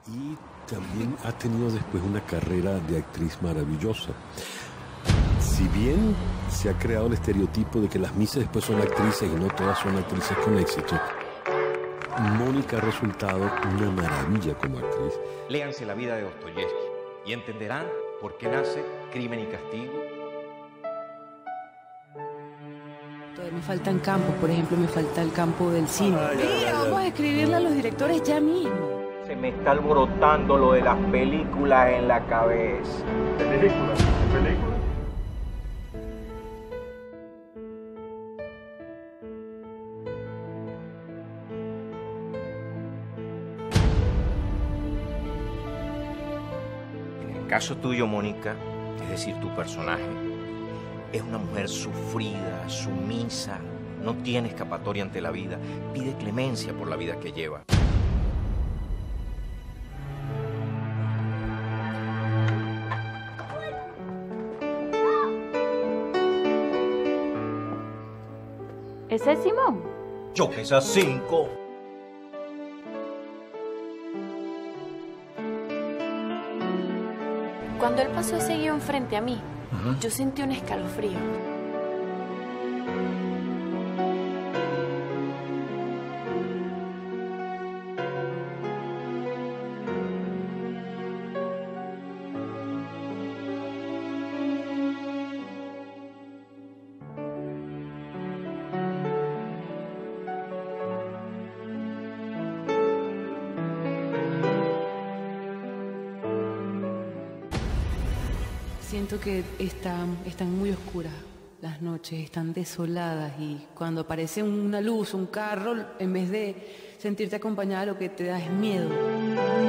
Y también ha tenido después una carrera de actriz maravillosa. Si bien se ha creado el estereotipo de que las misas después son actrices y no todas son actrices con éxito, Mónica ha resultado una maravilla como actriz. Léanse la vida de Dostoyevsky y entenderán por qué nace Crimen y Castigo. Todavía me faltan campos, por ejemplo, me falta el campo del cine. Mira, vamos a escribirle a los directores ya mismo. Se me está alborotando lo de las películas en la cabeza. ¿Películas? En el caso tuyo, Mónica, es decir, tu personaje, es una mujer sufrida, sumisa, no tiene escapatoria ante la vida, pide clemencia por la vida que lleva. ¿Ese es Simón? Yo que esas 5. Cuando él pasó ese guión frente a mí, yo sentí un escalofrío. Siento que están muy oscuras las noches, están desoladas y cuando aparece una luz, un carro, en vez de sentirte acompañada, lo que te da es miedo.